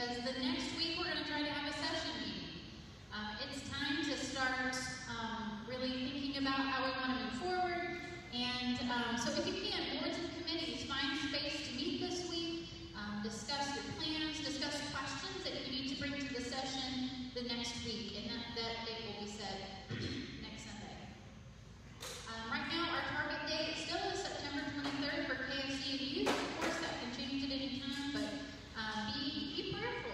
because the next week we're going to try to have a session meeting. It's time to start really thinking about how we want to move forward. And so if you can, boards and committees, find space to meet this week, discuss your plans, discuss questions that you need to bring to the session the next week. And that date will be set next Sunday. Right now, our target date still is September 23rd for KFC and youth. Of course, that can change at any time, but be prayerful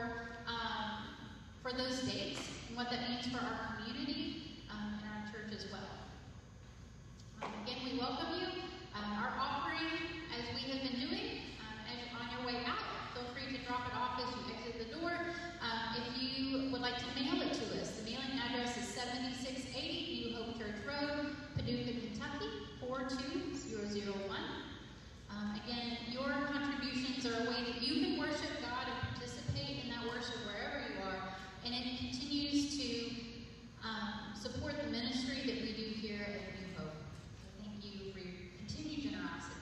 for those dates and what that means for our community and our church as well. Again, we welcome you. Our offering, as we have been doing, as on your way out, feel free to drop it off as you exit the door. If you would like to mail it to us, the mailing address is 7680 New Hope Church Road, Paducah, Kentucky, 42001. Again, your contributions are a way that you can worship God and participate in that worship wherever you are, and it continues to support the ministry that we do here at New Hope. So thank you for your continued generosity.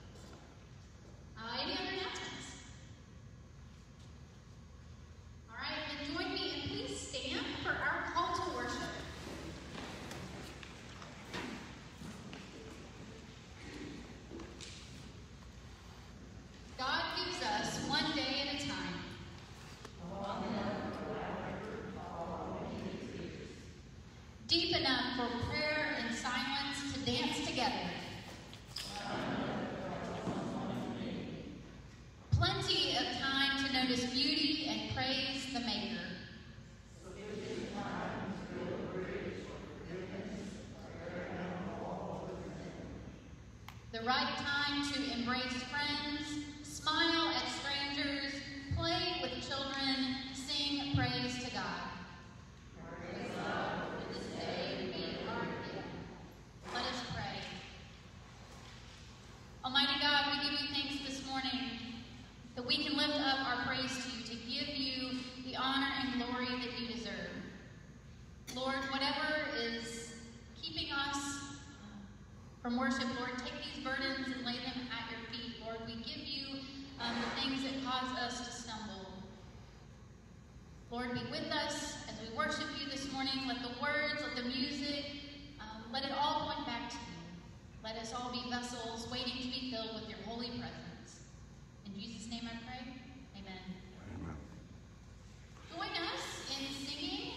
Any other announcements? All right, then join me and please stand for our call to worship. God gives us one day at a time. Deep enough for prayer and silence to dance together. Plenty of time to notice beauty and praise the Maker. The right time to embrace friends, smile at strangers, play with children, sing praise to God. Praise God for this day we are given. Let us pray. Almighty God, we give you thanks this morning that we can lift up our praise to you, to give you the honor and glory that you deserve. Lord, whatever is keeping us from worship, Lord, take these burdens and lay them at your feet. Lord, we give you the things that cause us to stumble. Lord, be with us as we worship you this morning. Let the words, let the music, let it all point back to you. Let us all be vessels waiting to be filled with your holy presence. In Jesus' name I pray, amen. Amen. Join us in singing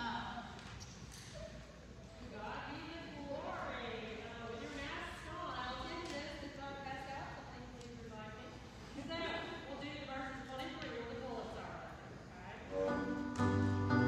God be the glory. With your masks on, I will send this. It's not passed out, so thankfully you remind me. So we'll do verses 1 and 3 where the bullets are. Okay?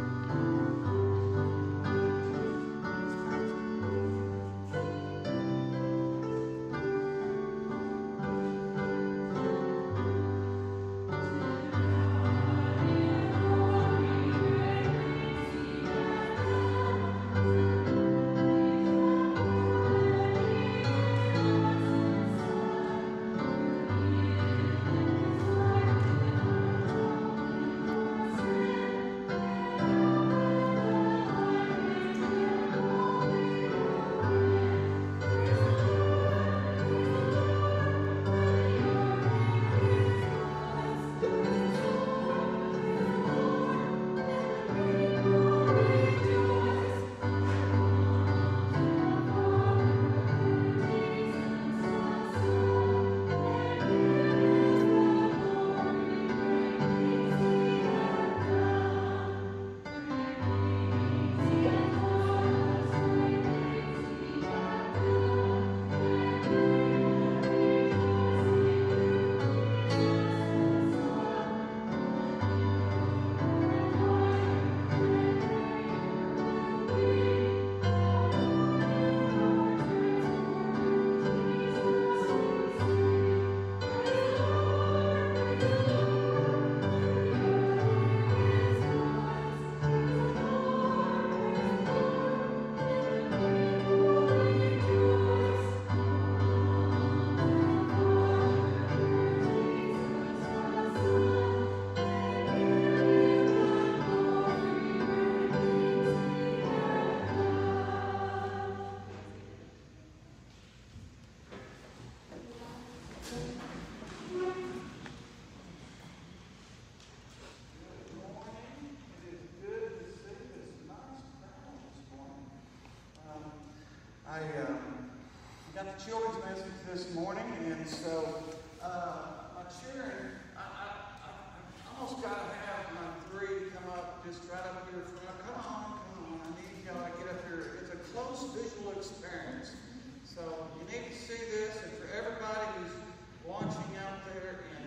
children's message this morning, and so I'm cheering. I almost got to have my three come up just right up here in front. Come on. I need y'all to get up here. It's a close visual experience. So you need to see this, and for everybody who's watching out there in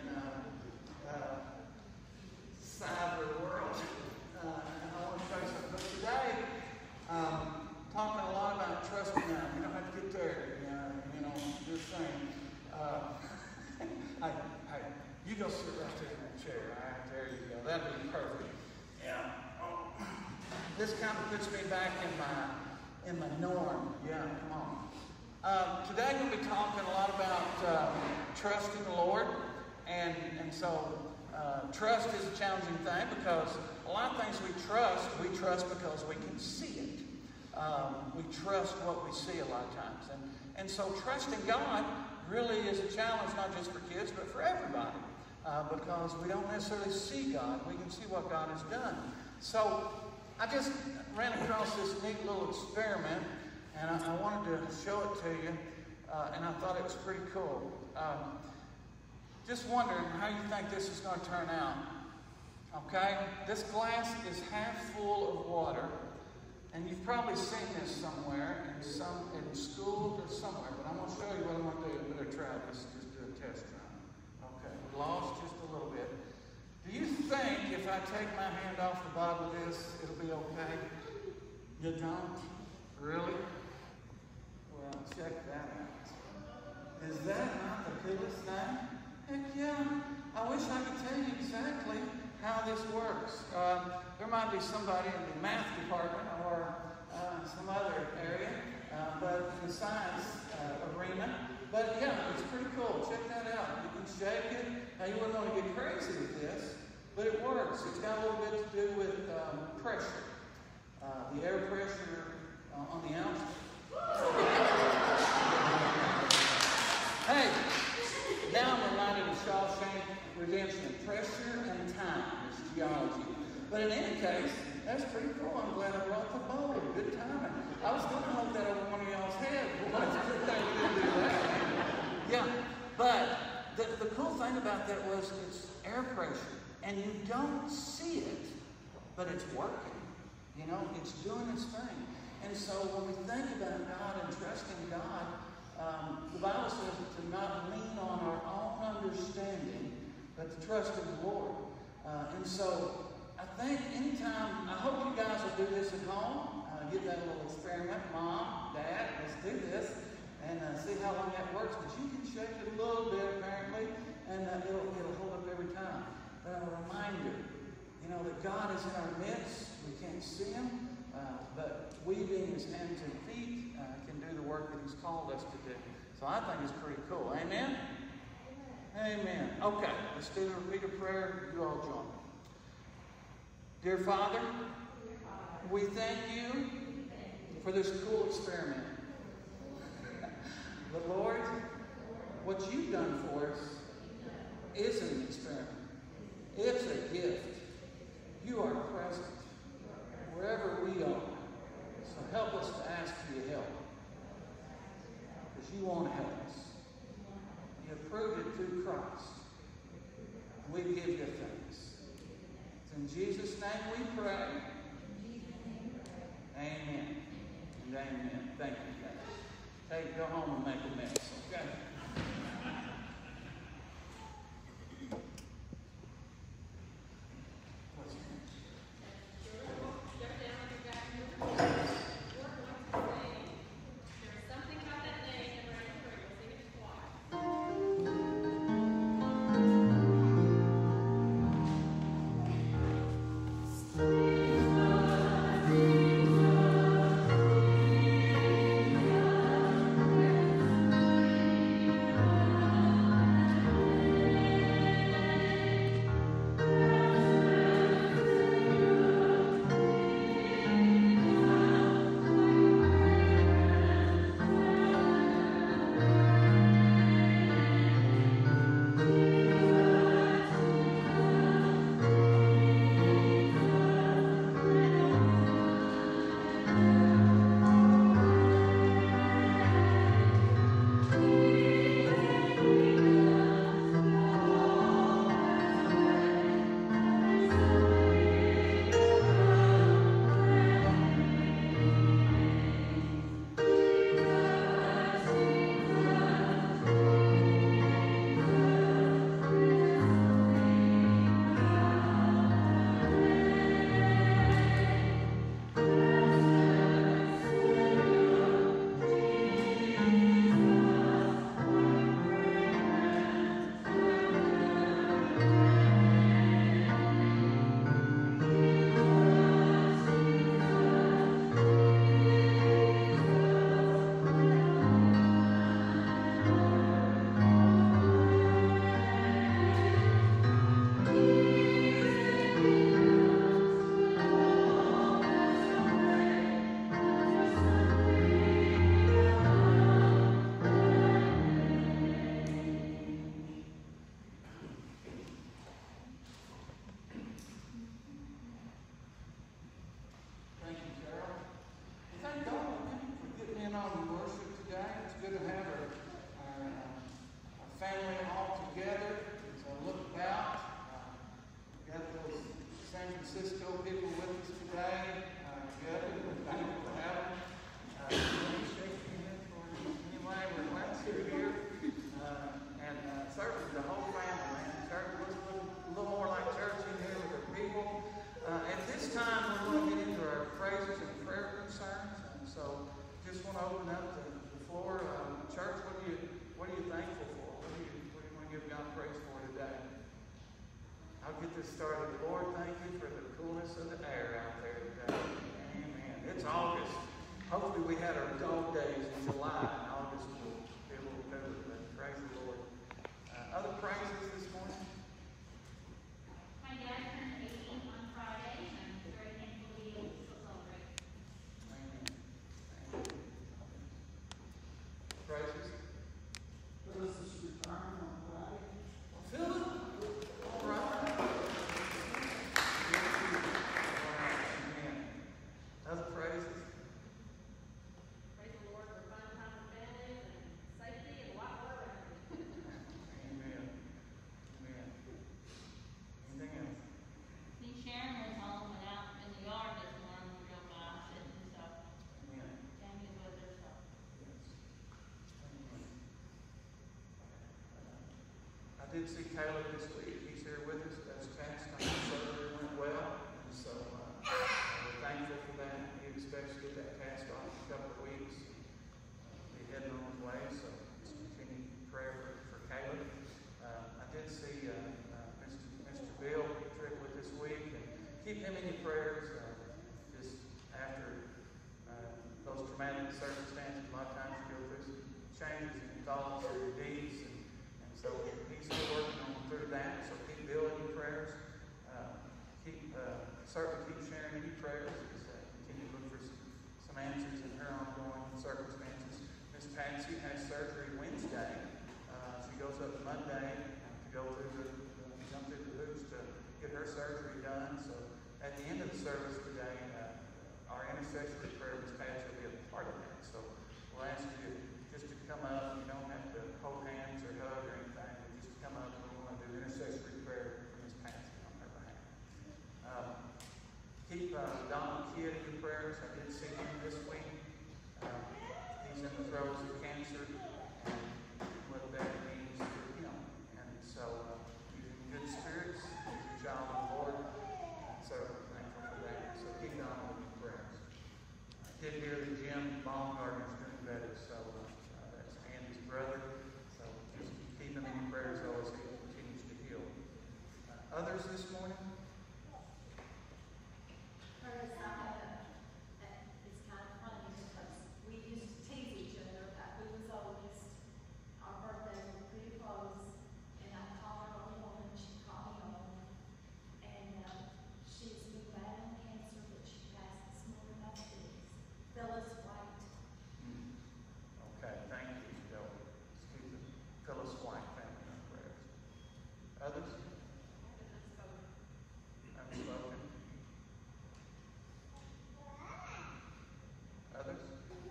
cyber world, and I want to show you something. But today, talking a lot about trusting God. You don't have to get there, just saying. You go sit right there in that chair. All right, there you go. That'll be perfect. Yeah. Oh. This kind of puts me back in my norm. Yeah, come on. Today we'll be talking a lot about trusting the Lord, and so trust is a challenging thing because a lot of things we trust because we can see it. We trust what we see a lot of times, and so trusting God really is a challenge not just for kids but for everybody because we don't necessarily see God. We can see what God has done. So I just ran across this neat little experiment, and I wanted to show it to you, and I thought it was pretty cool. Just wondering how you think this is going to turn out. Okay? This glass is half full of water, and you've probably seen this somewhere, in school or somewhere, but I'm going to show you what I'm going to do. I'm going to try this, just do a test run. Okay, we lost just a little bit. Do you think if I take my hand off the bottom of this, it'll be okay? You don't? Really? Well, check that out. Is that not the coolest thing? Heck yeah. I wish I could tell you exactly how this works. There might be somebody in the math department or some other area, but in the science arena. But yeah, it's pretty cool. Check that out. You can shake it. Now, you wouldn't want to get crazy with this, but it works. It's got a little bit to do with pressure. The air pressure on the outside. Hey, now I'm reminded of Shawshank Redemption. Pressure and time is geology. But in any case, that's pretty cool. I'm glad I brought the bowl. Good timing. I was going to hold that over one of y'all's heads. Boy, it's a good thing we didn't do that. Yeah, but the cool thing about that was it's air pressure. And you don't see it, but it's working. It's doing its thing. And so when we think about God and trusting God, the Bible says to not lean on our own understanding, but to trust in the Lord. And so I think anytime, I hope you guys will do this at home. Get that little experiment. Mom, Dad, let's do this and see how long that works. But you can shake it a little bit apparently, and it'll hold up every time. But a reminder, that God is in our midst. We can't see Him, but we being His hands and feet can do the work that He's called us to do. So I think it's pretty cool. Amen? Amen. Okay, let's do the repeat of prayer. You all join me. Dear Father, we thank you for this cool experiment. But Lord, what you've done for us is an experiment. It's a gift. You are present wherever we are. So help us to ask for your help. Because you want to help us. You have proved it through Christ. We give you thanks. In Jesus' name we pray. Amen. And amen. Thank you, guys. Hey, go home and make a mess, okay? Thank Cisco people with us today. Good. We're thankful to have them. Let me shake your hand for you. Anyway, we're glad you're here. And certainly the whole family, man. Church was a little more like church in here with the people. At this time, we're going to get into our praises and prayer concerns. And so, just want to open up the floor. Church, what are you thankful for? What do you want to give God praise for today? I'll get this started. Lord, thank you for the coolness of the air out there today. Amen. It's August. Hopefully we had our dog days in July, and August will be a little better, but praise the Lord. Other praises this morning? My dad turned 18 on Friday, and I'm very thankful to be able to still celebrate. Amen. Praises? Phyllis is retiring on Friday. Philip? All right. Amen. Other praises? Praise the Lord for fun time with families and safety and a lot more around you. Amen. Amen. Anything else? See, Sharon was home and out in the yard this morning. We drove by, sitting and stuff. Amen. Jamie was with her, so. Yes. Amen. I did see Caleb this week. He's here with us. That's cast. I know surgery went well. And so we're thankful for that. He expects to get that cast off in a couple of weeks. Be heading on his way. So just continue prayer for Caleb. I did see Mr. Bill trip with this week. And keep him in your prayers. Just after those traumatic circumstances, a lot of times you go through some changes in thoughts and deeds. And so he's still working on through that. So keep Bill in your prayers. Certainly keep sharing any prayers. Continue to look for some answers in her ongoing circumstances. Miss Patsy has surgery Wednesday. She goes up Monday to go through jump through the hoops to get her surgery done. So at the end of the service today, our intercessory prayer, Miss Patsy, will be a part of that. So we'll ask you just to come up. You don't have to hold hands or hug or anything. Just come up and we want to do intercessory prayer for Miss Patsy on her behalf. Keep Donald Kidd in your prayers. I did see him this week. He's in the throes of cancer and what that means for him. And so he's in good spirits. He's a child of the Lord. So we're thankful for that. So keep Donald in your prayers. I did hear that Jim Baumgartner's doing better. So that's Andy's brother. So just keep him in your prayers as he continues to heal. Others this morning? First, it's kind of funny because we used to tease each other about who was oldest. Our birthdays were pretty close, and I called her on one, and she called me on one. And she's been battling cancer, but she passed this morning. That's Phyllis White. Okay, thank you, Joe. Let's keep the Phyllis White family in our prayers. Others? Unspoken. Others?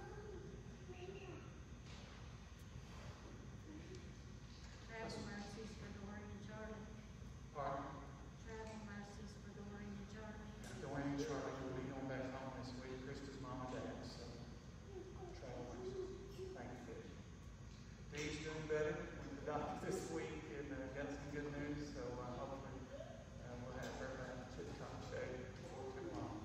Travel mercies for Dorian and Charlie. Pardon? Travel mercies for Dorian and Charlie. Dwayne and Charlie will be going back home this week. Krista's mom and dad, so travelers. Thank you. Dee's doing better. Went to the doctor this week and got some good news, so hopefully we'll have her back to the top shape before too long.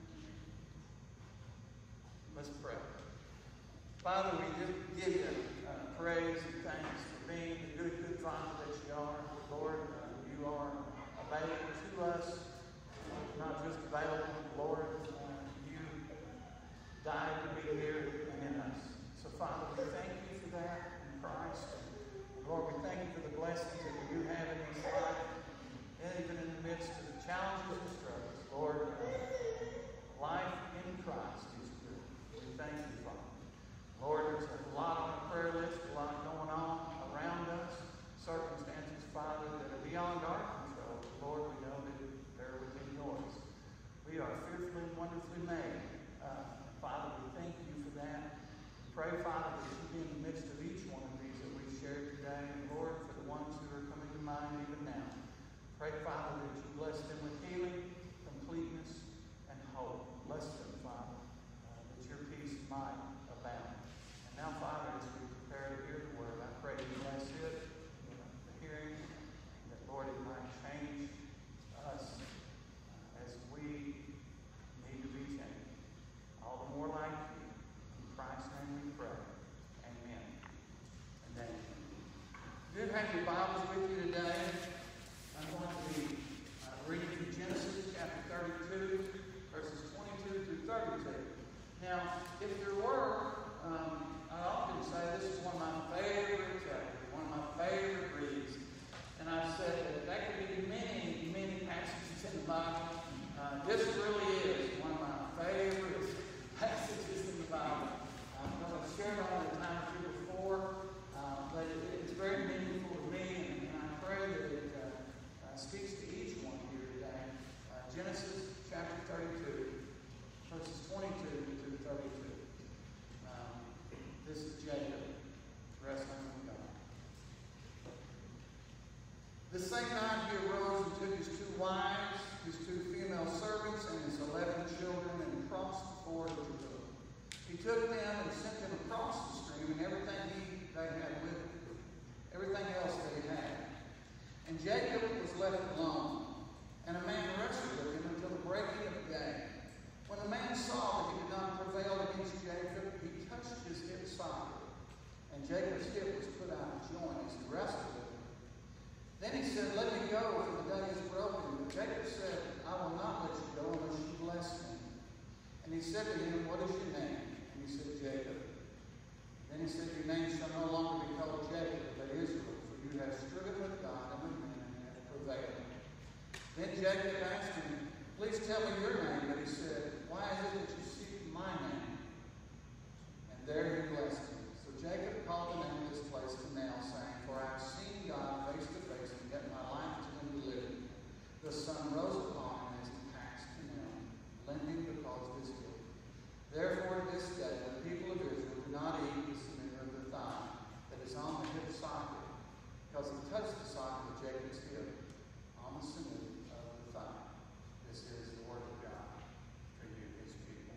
Let's pray. Father, we just give you praise and thanks for being the good Father that you are. Lord, you are available to us, not just available, Lord, you died to be here and in us. So, Father, we thank you for that in Christ. Lord, we thank you for the blessings that you have in this life, and even in the midst of the challenges and struggles. Lord, life in Christ is good. We thank you, Father. Lord, there's a lot on the prayer list, a lot going on around us, circumstances, Father, that are beyond our control. Lord, we know that they're within yours. We are fearfully and wonderfully made. Father, we thank you for that. We pray, Father, that you be in the midst of each one of these that we've shared today. And Lord, for the ones who are coming to mind even now, pray, Father, that you bless them with healing, before he took them. He took them and sent them across the stream and everything they had with them, everything else they had. And Jacob was left alone, and a man wrestled with him until the breaking of the day. When the man saw that he did not prevail against Jacob, he touched his hip socket, and Jacob's hip was put out of joint as he wrestled with him. Then he said, "Let me go, for the day is broken." But Jacob said, "I will not let you go unless you bless me." And he said to him, "What is your name?" And he said, "Jacob." Then he said, "Your name shall no longer be called Jacob, but Israel, for you have striven with God and with men and have prevailed." Then Jacob asked him, "Please tell me your name." But he said, "Why is it that you seek my name?" And there he blessed him. So Jacob called the name of this place Peniel, saying, "For I have seen God face to face, and yet my life has been delivered." The sun rose upon him as he passed Peniel, limping because of his guilt. Therefore, this day, the people of Israel do not eat the sinew of the thigh that is on the hip socket, because he touched the socket of Jacob's hip on the sinew of the thigh. This is the word of God for you, his people.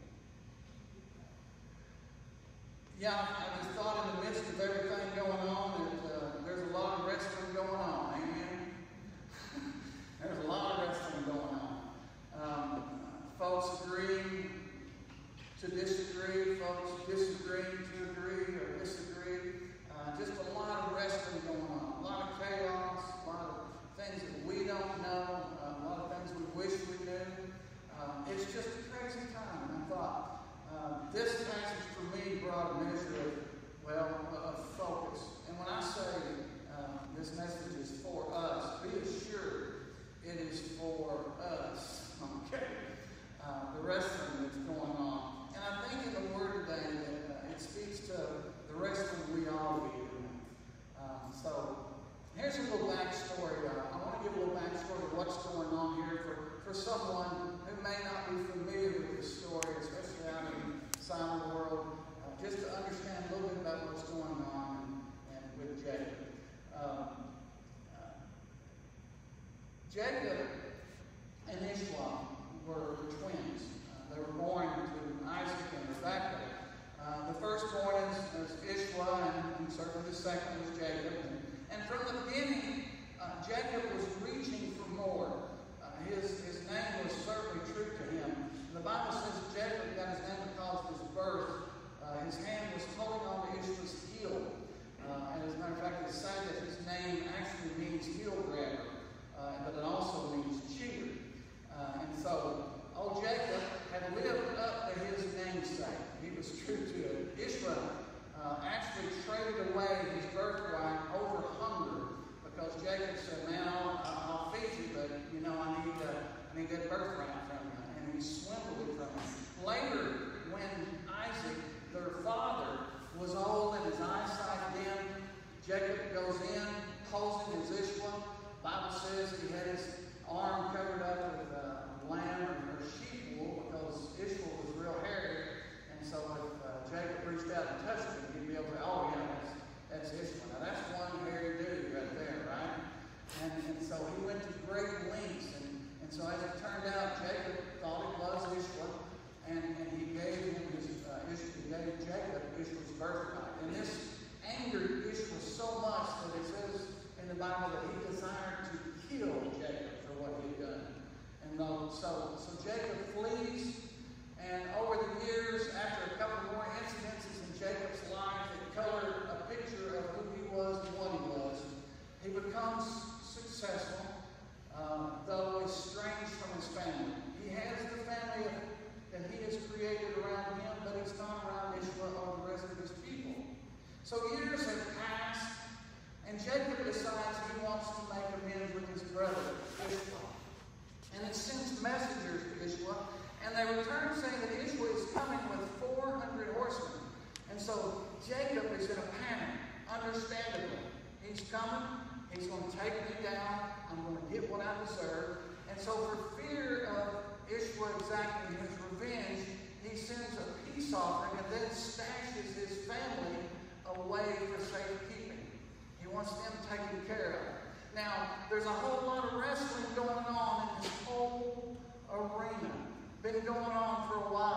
Yeah, I just thought in the midst of everything going on that there's a lot of wrestling going on. Amen? There's a lot of wrestling going on. Folks agreeing to disagree, folks disagreeing to agree or disagree. Just a lot of wrestling going on. A lot of chaos, a lot of things that we don't know, a lot of things we wish we knew. It's just a crazy time. And I thought, this passage for me brought a measure of focus. And when I say this message is for us, be assured it is for us. Okay? The wrestling that's going on. And I think in the Word today that it speaks to the wrestling we all be doing. So here's a little backstory. I want to give a little backstory of what's going on here for someone who may not be familiar with the story, especially out in the silent world, just to understand a little bit about what's going on and with Jacob. Jacob and Ishmael were twins. They were born to Isaac and Rebekah. The firstborn is Ishmael, and certainly the second was Jacob. And from the beginning, Jacob was reaching for more. His name was certainly true to him. The Bible says Jacob got his name because of his birth. His hand was holding on to Ishmael's heel. And as a matter of fact, it's said that his name actually means heel grabber, but it also means cheater. And so, old Jacob had lived up to his namesake. He was true to it. Ishmael actually traded away his birthright over hunger because Jacob said, "Man, I'll feed you, but I need that birthright from you." And he swindled it from him. Later, when Isaac, their father, was old and his eyesight dim, Jacob goes in, posing as Ishmael. The Bible says he had his arm covered up with lamb or sheep wool because Ishmael was real hairy. And so if Jacob reached out and touched him, he'd be able to, "Oh yeah, that's Ishmael." Now that's one hairy dude right there, right? And so he went to great lengths. And so as it turned out, Jacob thought it was Ishmael, and he gave Jacob Ishmael's birthright. And this angered Ishmael so much that it says in the Bible that he desired to kill Jacob for what he had done. And so Jacob flees, and over the years, after a couple more incidences in Jacob's life that colored a picture of who he was and what he was, he becomes successful, though estranged from his family. He has the family that he has created around him, but he's not around Ishmael or the rest of his people. So years have passed, and Jacob decides he wants to make amends with his brother, Ishmael. And he sends messengers to Ishmael, and they return saying that Ishmael is coming with 400 horsemen. And so Jacob is in a panic, understandably. He's coming, he's going to take me down, I'm going to get what I deserve. And so for fear of Ishmael exacting his revenge, he sends a peace offering and then stashes his family away for safekeeping. He wants them taken care of. Now, there's a whole lot of wrestling going on in this whole arena. Been going on for a while. Been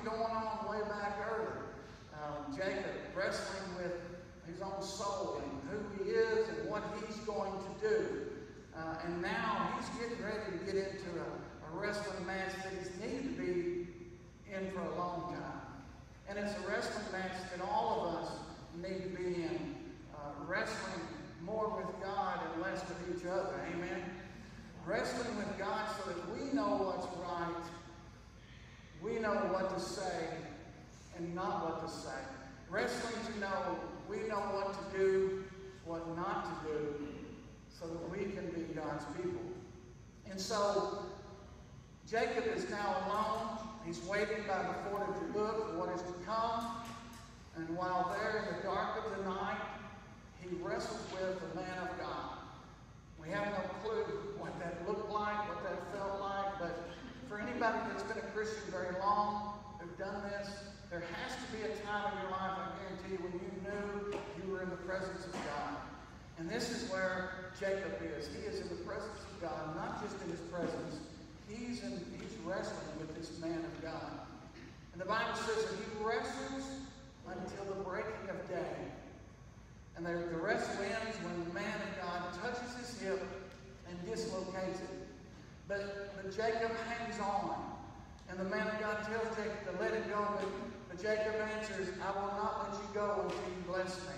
going on way back early. Jacob wrestling with his own soul and who he is and what he's going to do. And now he's getting ready to get into a wrestling match that he's needed to be in for a long time. And it's a wrestling match that all of us need to be in. Wrestling more with God and less with each other. Amen? Wrestling with God so that we know what's right. We know what to say and not what to say. Wrestling to know we know what to do, what not to do, so that we can be God's people. And so, Jacob is now alone. He's waiting by the ford of Jabbok for what is to come. And while there in the dark of the night, he wrestles with the man of God. We have no clue what that looked like, what that felt like, but for anybody that's been a Christian very long, who've done this, there has to be a time in your life, I guarantee you, when you knew you were in the presence of God. And this is where Jacob is. He is in the presence of God, not just in his presence. He's wrestling with this man of God. And the Bible says that he wrestles until the breaking of day. And the wrestle ends when the man of God touches his hip and dislocates it. But Jacob hangs on. And the man of God tells Jacob to let him go. But Jacob answers, I will not let you go until you bless me.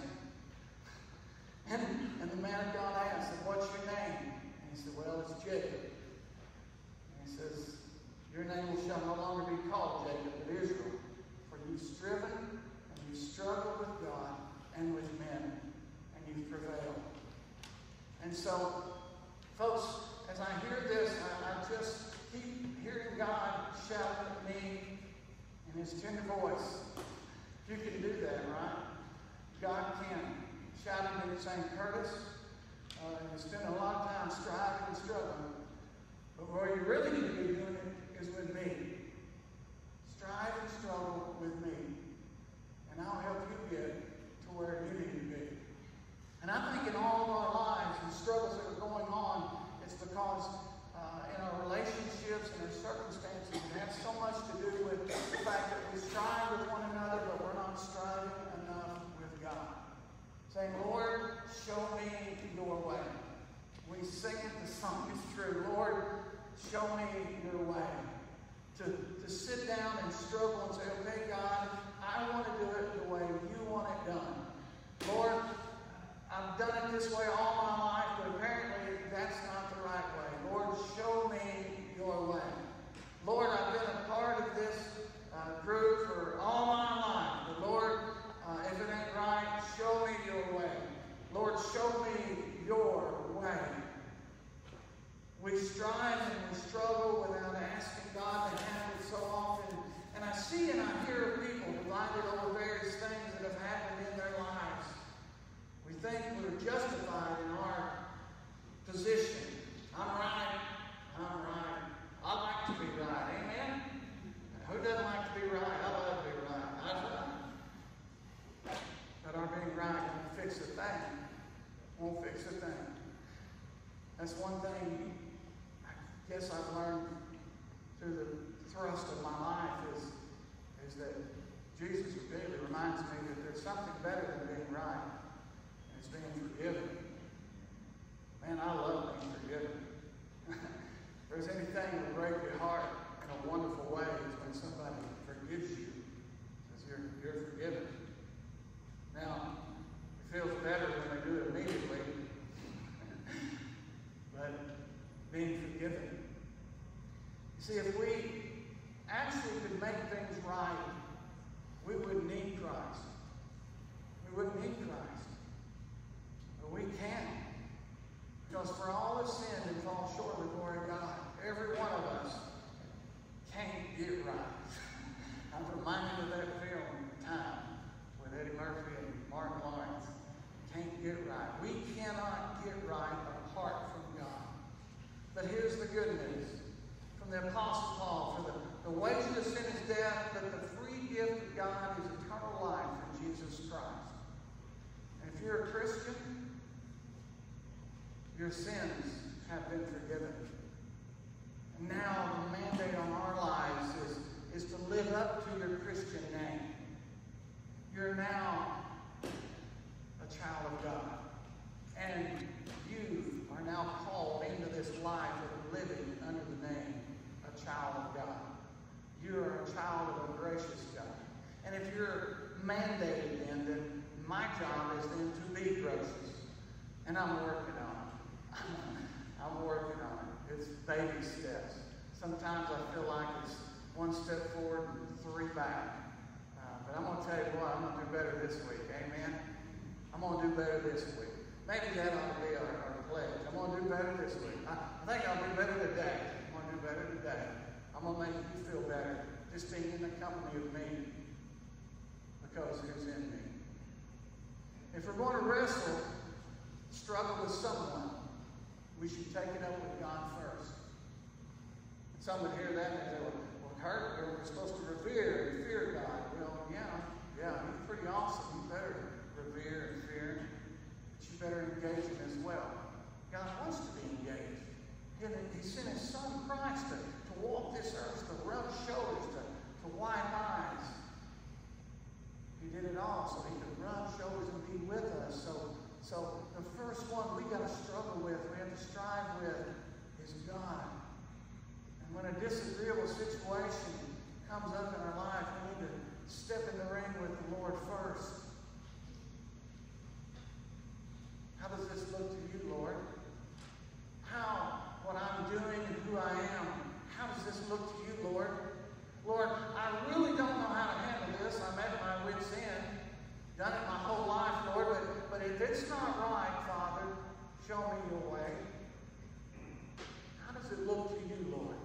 And the man of God asks, what's your name? And he said, well, it's Jacob. And he says, your name shall no longer be called Jacob, but Israel. For you've striven and you've struggled with God and with men, and you've prevailed. And so, folks, as I hear this, I just keep hearing God shout at me in his tender voice. You can do that, right? God can. Shouting at St. Curtis. You spend a lot of time striving and struggling. But where you really need to be doing it is with me. Strive and struggle with me. And I'll help you get to where you need to be. And I think in all of our lives and struggles that are going on, it's because in our relationships and our circumstances, it has so much to do with the fact that we strive with one another, but we're not striving enough with God. Saying, Lord, show me your way. We sing it, the song is true. Lord, show me your way. To sit down and struggle and say, okay, God, I want to do it the way you want it done. Lord, I've done it this way all my life, but apparently that's not the right way. Lord, show me your way. Lord, I've been a part of this group for all my life, but Lord, if it ain't right, show me your way. Lord, show me your way. We strive and we struggle without asking God to have it so often. And I see and I hear of people divided over various things that have happened in their lives. We think we're justified in our position. I'm right. I'm right. I like to be right. Amen? Who doesn't like to be right? I love to be right. That's right. But our being right won't fix a thing. Won't fix a thing. That's one thing I guess I've learned through the thrust of my life is that Jesus repeatedly reminds me that there's something better than being right, and it's being forgiven. Man, I love being forgiven. If there's anything that will break your heart in a wonderful way, it's when somebody forgives you, because you're forgiven. Now, it feels better when they do it immediately, but being forgiven. You see, if we actually could make things right, we wouldn't need Christ. We wouldn't need Christ. But we can. Because for all have sinned and fall short of the glory of God, every one of us can't get right. I'm reminded of that film, Time, with Eddie Murphy and Mark Lawrence. Can't get right. We cannot get right apart from God. But here's the good news from the Apostle Paul. For the wages of sin is death, but the free gift of God is eternal life in Jesus Christ. And if you're a Christian, your sins have been forgiven. And now the mandate on our lives is to live up to your job is then to be gracious. And I'm working on it. I'm working on it. It's baby steps. Sometimes I feel like it's one step forward and three back. But I'm going to tell you what, I'm going to do better this week. Amen? I'm going to do better this week. Maybe that ought to be our pledge. I'm going to do better this week. I think I'll do better today. I'm going to do better today. I'm going to make you feel better just being in the company of me, because who's in me. If we're going to wrestle, struggle with someone, we should take it up with God first. And some would hear that and they go, well, Kurt, we're supposed to revere and fear God. Well, yeah, he's pretty awesome. You better revere and fear. But you better engage him as well. God wants to be engaged. He sent his son Christ to walk this earth, to rub shoulders, to wipe eyes. He did it all so he could rub shoulders and be with us. So the first one we got to struggle with, we have to strive with, is God. And when a disagreeable situation comes up in our life, we need to step in the ring with the Lord first. How does this look to you, Lord? What I'm doing and who I am, how does this look to you, Lord? Lord, I really don't know how to handle this. I'm at my wit's end. Done it my whole life, Lord, but if it's not right, Father, show me your way. How does it look to you, Lord?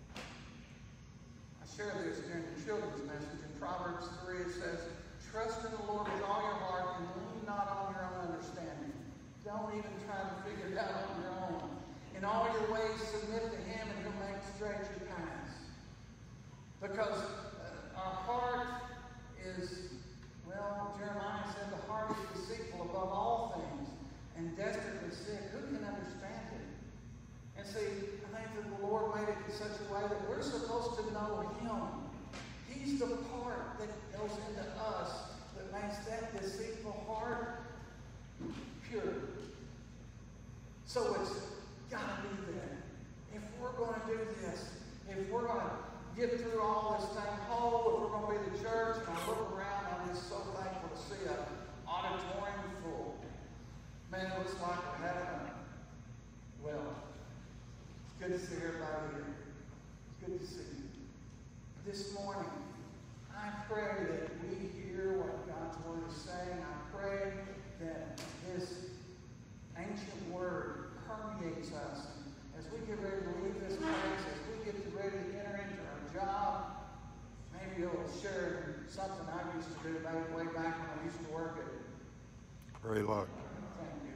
I shared this during the children's message. In Proverbs 3, it says, trust in the Lord with all your heart and lean not on your own understanding. Don't even try to figure it out on your own. In all your ways, submit to him, and he'll make straight your paths. Because our heart is, well, Jeremiah said, the heart is deceitful above all things and desperately sick. Who can understand it? And see, I think that the Lord made it in such a way that we're supposed to know him. He's the part that goes into us that makes that deceitful heart pure. So it's got to be there. If we're going to do this, if we're going to get through all this thing whole, if we're going to be the church, and I look around, I'm just so thankful to see an auditorium full. Man, it looks like we're having well, it's good to see everybody here. It's good to see you. This morning, I pray that we hear what God's Word is saying. I pray that this ancient Word permeates us. As we get ready to leave this place, as we get ready to enter into our job, maybe you'll share something I used to do way back when I used to work at. Very luck. Thank you.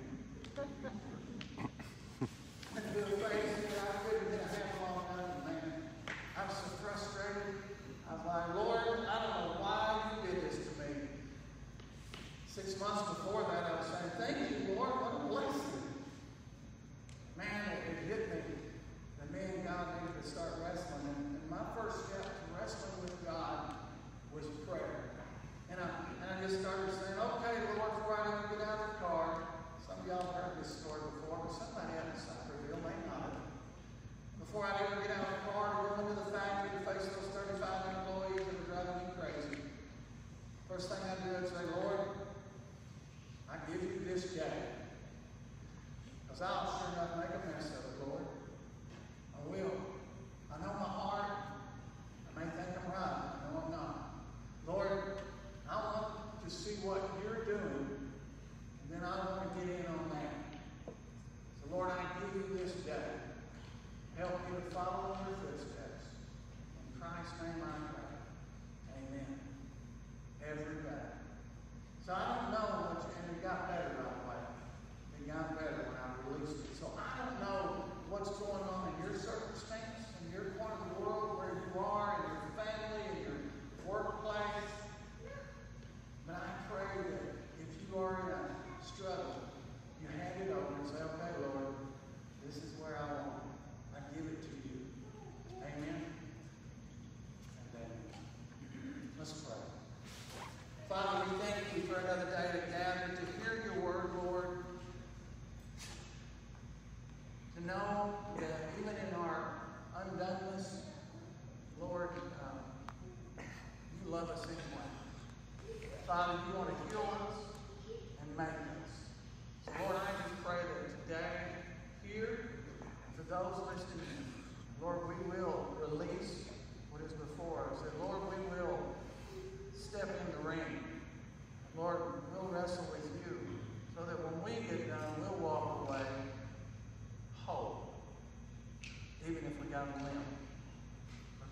I couldn't get a handle on nothing, man. I was so frustrated. I was like, Lord, I don't know why you did this to me. 6 months before that, I was saying, thank you, Lord, what a blessing. Man, it hit me that me and God needed to start wrestling. And my first step to wrestling with God was prayer. And I just started saying, okay, Lord, before I ever get out of the car, some of y'all have heard this story before, but somebody had a Soccerville, may not have. Before I ever get out of the car to go into the factory to face those 35 employees that are driving me crazy, first thing I do is say, Lord, I give you this day. Because I'll sure not make a mess of it, Lord. I will. I know my heart. I may think I'm right. I know I'm not. Lord, I want to see what you're doing, and then I want to get in on that. So, Lord, I give you this day. Help me to follow in your footsteps. In Christ's name I pray. Amen. Every day. So I don't know what and it got better right away. It got better when I released it. So I don't know what's going on in your circumstance, in your part of the world, where you are, in your family, in your workplace. But I pray that if you are in a struggle, you hand it over and say, okay, Lord, this is where I want it. I give it to you. Amen. And amen. Let's pray. Father, we thank you for another day to gather, to hear your word, Lord. To know that even in our undoneness, Lord, you love us anyway. Father, you want to heal us.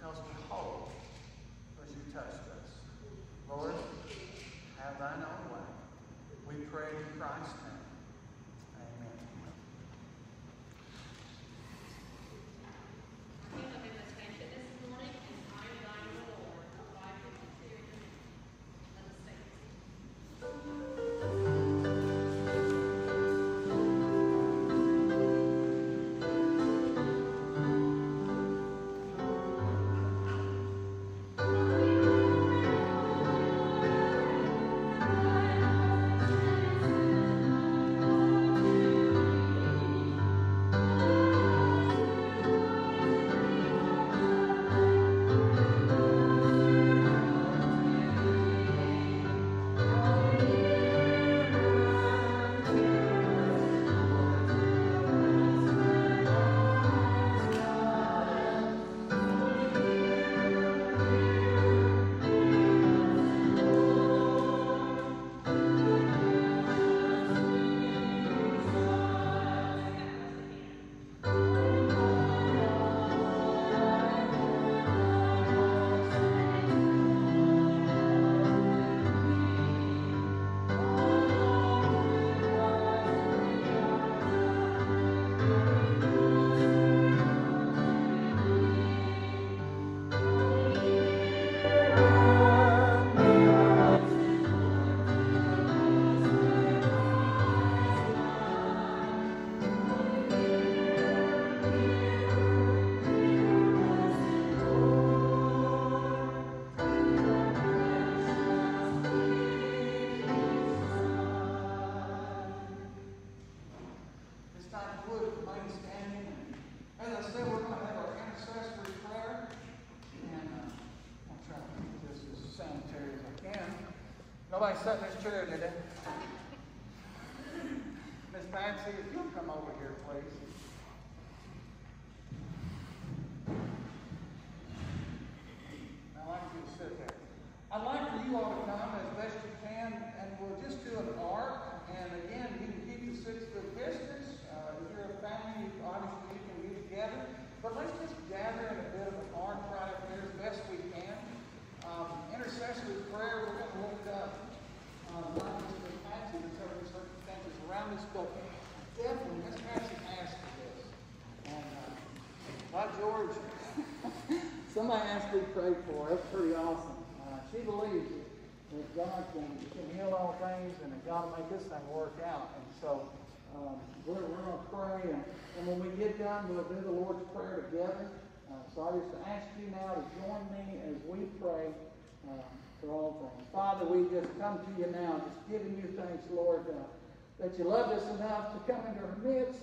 because we hope because you touched us. Lord, have thine own way. We pray in Christ's name. Amen. We have been attention this morning, and I am thine, O Lord, 5:52. Let us stand. This time you would remain standing. As I said, we're going to have our intercessory prayer. And I'll try to keep this as sanitary as I can. Nobody sat in this chair today. Miss Patsy, if you'll come over here, please. I'd like you to sit there. I'd like for you all to come as best you can, and we'll just do an arc. And again, you can keep the 6 foot distance. If you're a family, obviously you can be together. But let's just gather in a bit of an arc right up here as best we can. Intercessory prayer, we're going to lift up not just Miss Patsy in certain circumstances around us, but definitely Miss Patsy asked for this. And by George, somebody asked me to pray for her. That's pretty awesome. She believes that God can heal all things and that God will make this thing work out. And so we're going to pray. And when we get done, we'll do the Lord's Prayer together. So I just ask you now to join me as we pray for all things. Father, we just come to you now, just giving you thanks, Lord, that you loved us enough to come into our midst.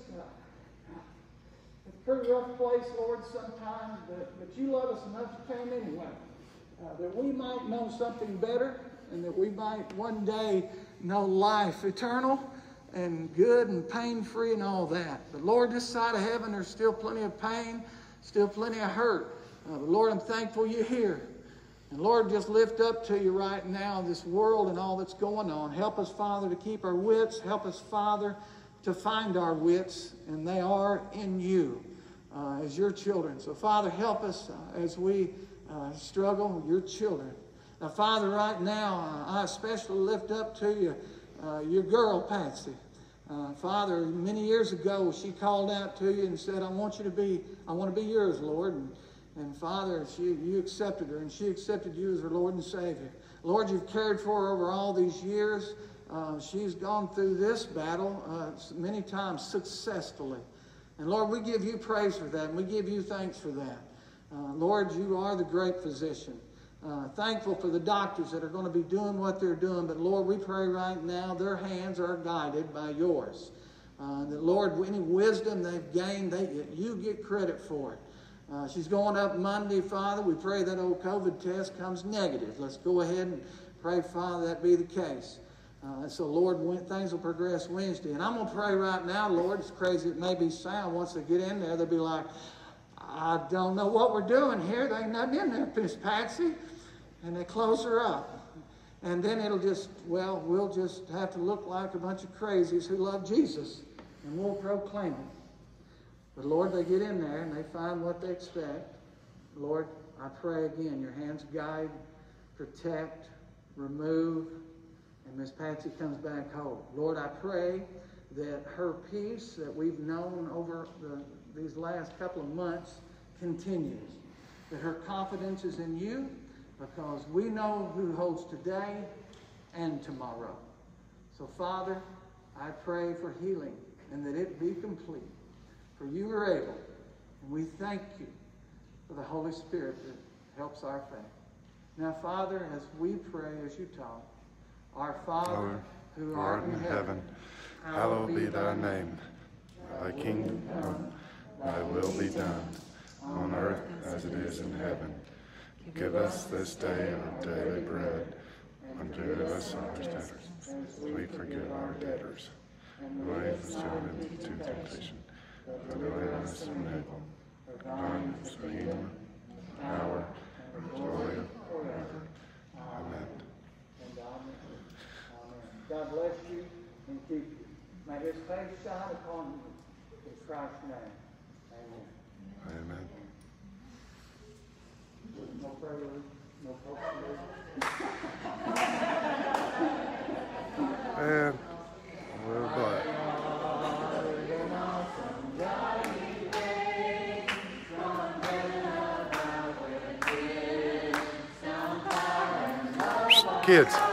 It's a pretty rough place, Lord, sometimes, but you love us enough to come anyway. That we might know something better and that we might one day know life eternal and good and pain-free and all that. But Lord, this side of heaven, there's still plenty of pain, still plenty of hurt. But Lord, I'm thankful you're here. And Lord, just lift up to you right now this world and all that's going on. Help us, Father, to keep our wits. Help us, Father, to find our wits, and they are in you as your children. So, Father, help us as we struggle with your children. Now, Father, right now, I especially lift up to you your girl, Patsy. Father, many years ago, she called out to you and said, I want to be yours, Lord. And Father, you accepted her, and she accepted you as her Lord and Savior. Lord, you've cared for her over all these years. She's gone through this battle many times successfully. And Lord, we give you praise for that, and we give you thanks for that. Lord, you are the great physician. Thankful for the doctors that are going to be doing what they're doing. But Lord, we pray right now their hands are guided by yours. That Lord, any wisdom they've gained, you get credit for it. She's going up Monday, Father. We pray that old COVID test comes negative. Let's go ahead and pray, Father, that be the case. So, Lord, things will progress Wednesday. And I'm going to pray right now, Lord, as crazy it may be sound, once they get in there, they'll be like, I don't know what we're doing here. There ain't nothing in there, Miss Patsy. And they close her up. And then it'll we'll just have to look like a bunch of crazies who love Jesus. And we'll proclaim it. But Lord, they get in there and they find what they expect. Lord, I pray again, your hands guide, protect, remove, and Miss Patsy comes back whole. Lord, I pray that her peace that we've known over these last couple of months continues. That her confidence is in you, because we know who holds today and tomorrow. So, Father, I pray for healing and that it be complete. For you are able, and we thank you for the Holy Spirit that helps our faith. Now, Father, as we pray as you taught, our Father, who art in heaven, hallowed be thy name. Thy kingdom come, thy will be done, on earth as it is in heaven. Give us this day our daily bread, and forgive us our debtors, as we forgive our debtors. And lead us not into temptation, but deliver us from evil. For thine is the kingdom, power, and joy forever. Amen. God bless you and keep you. May his face shine upon you. In Christ's name. Amen. Amen. No prayer, no post. And we're back. Kids.